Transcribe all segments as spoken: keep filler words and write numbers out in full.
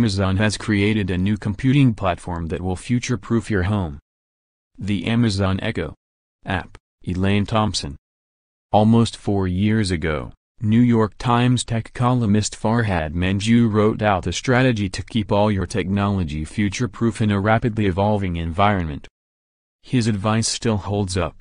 Amazon has created a new computing platform that will future-proof your home. The Amazon Echo app. Elaine Thompson. Almost four years ago, New York Times tech columnist Farhad Manjoo wrote out a strategy to keep all your technology future-proof in a rapidly evolving environment. His advice still holds up.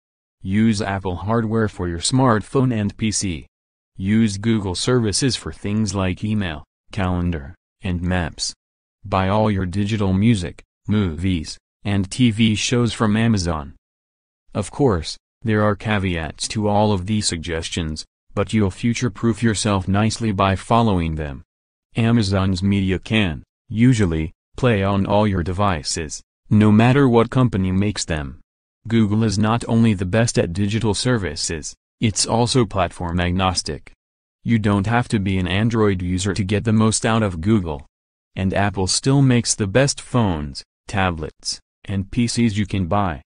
Use Apple hardware for your smartphone and P C. Use Google services for things like email, calendar, and maps. Buy all your digital music, movies, and T V shows from Amazon. Of course, there are caveats to all of these suggestions, but you'll future-proof yourself nicely by following them. Amazon's media can, usually, play on all your devices, no matter what company makes them. Google is not only the best at digital services, it's also platform agnostic. You don't have to be an Android user to get the most out of Google. And Apple still makes the best phones, tablets, and P Cs you can buy.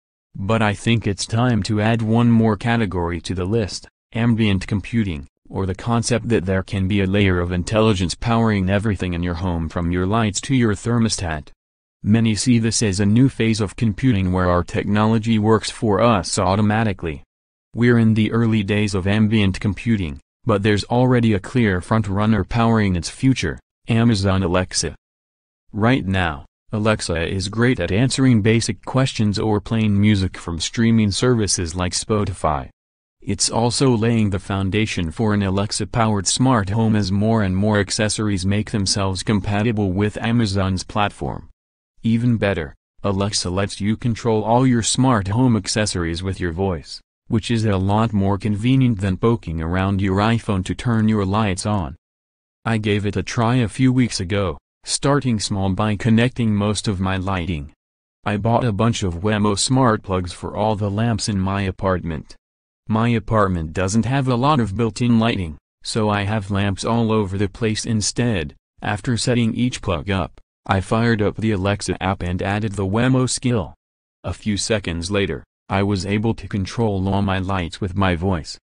But I think it's time to add one more category to the list: ambient computing, or the concept that there can be a layer of intelligence powering everything in your home from your lights to your thermostat. Many see this as a new phase of computing where our technology works for us automatically. We're in the early days of ambient computing, but there's already a clear front-runner powering its future: Amazon Alexa. Right now, Alexa is great at answering basic questions or playing music from streaming services like Spotify. It's also laying the foundation for an Alexa-powered smart home as more and more accessories make themselves compatible with Amazon's platform. Even better, Alexa lets you control all your smart home accessories with your voice, which is a lot more convenient than poking around your iPhone to turn your lights on. I gave it a try a few weeks ago, starting small by connecting most of my lighting. I bought a bunch of Wemo smart plugs for all the lamps in my apartment. My apartment doesn't have a lot of built-in lighting, so I have lamps all over the place instead. After setting each plug up, I fired up the Alexa app and added the Wemo skill. A few seconds later, I was able to control all my lights with my voice.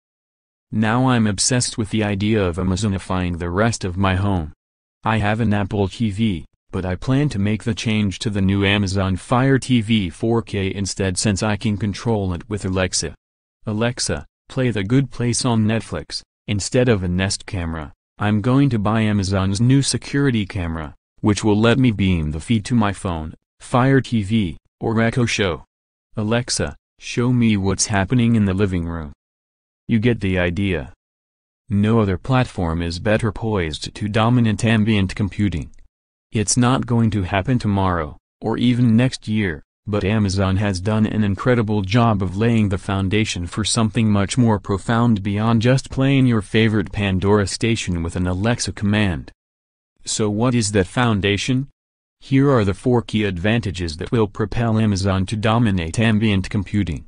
Now I'm obsessed with the idea of Amazonifying the rest of my home. I have an Apple T V, but I plan to make the change to the new Amazon Fire T V four K instead since I can control it with Alexa. Alexa, play The Good Place on Netflix. Instead of a Nest camera, I'm going to buy Amazon's new security camera, which will let me beam the feed to my phone, Fire T V, or Echo Show. Alexa, show me what's happening in the living room. You get the idea. No other platform is better poised to dominate ambient computing. It's not going to happen tomorrow, or even next year, but Amazon has done an incredible job of laying the foundation for something much more profound beyond just playing your favorite Pandora station with an Alexa command. So what is that foundation? Here are the four key advantages that will propel Amazon to dominate ambient computing.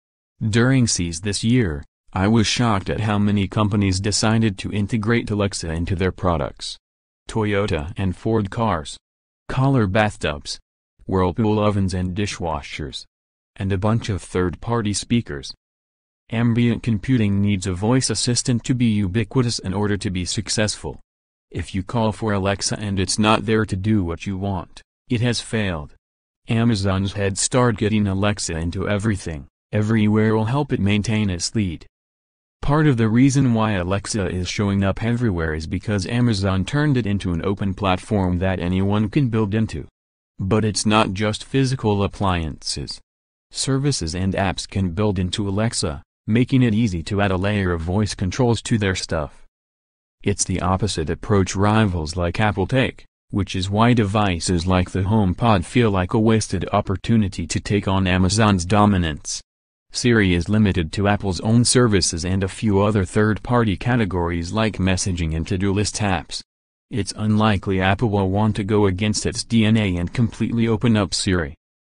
During C E S this year, I was shocked at how many companies decided to integrate Alexa into their products. Toyota and Ford cars, Kohler bathtubs, Whirlpool ovens and dishwashers, and a bunch of third-party speakers. Ambient computing needs a voice assistant to be ubiquitous in order to be successful. If you call for Alexa and it's not there to do what you want, it has failed. Amazon's head start getting Alexa into everything, everywhere will help it maintain its lead. Part of the reason why Alexa is showing up everywhere is because Amazon turned it into an open platform that anyone can build into. But it's not just physical appliances. Services and apps can build into Alexa, making it easy to add a layer of voice controls to their stuff. It's the opposite approach rivals like Apple take, which is why devices like the HomePod feel like a wasted opportunity to take on Amazon's dominance. Siri is limited to Apple's own services and a few other third-party categories like messaging and to-do list apps. It's unlikely Apple will want to go against its D N A and completely open up Siri.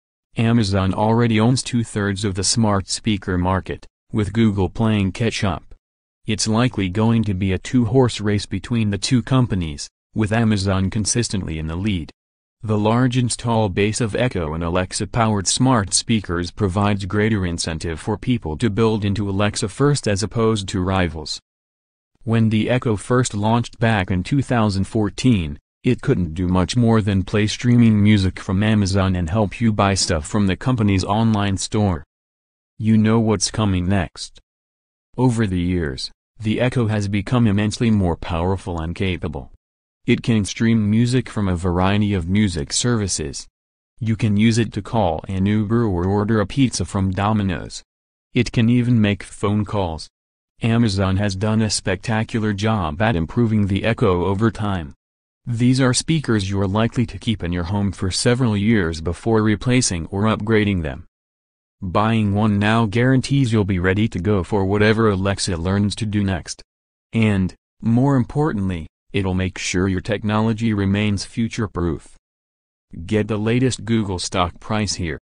Amazon already owns two-thirds of the smart speaker market, with Google playing catch-up. It's likely going to be a two-horse race between the two companies, with Amazon consistently in the lead. The large install base of Echo and Alexa-powered smart speakers provides greater incentive for people to build into Alexa first as opposed to rivals. When the Echo first launched back in two thousand fourteen, It couldn't do much more than play streaming music from Amazon and help you buy stuff from the company's online store. You know what's coming next. Over the years, the Echo has become immensely more powerful and capable. It can stream music from a variety of music services. You can use it to call an Uber or order a pizza from Domino's. It can even make phone calls. Amazon has done a spectacular job at improving the Echo over time. These are speakers you're likely to keep in your home for several years before replacing or upgrading them. Buying one now guarantees you'll be ready to go for whatever Alexa learns to do next. And, more importantly, it'll make sure your technology remains future-proof. Get the latest Google stock price here.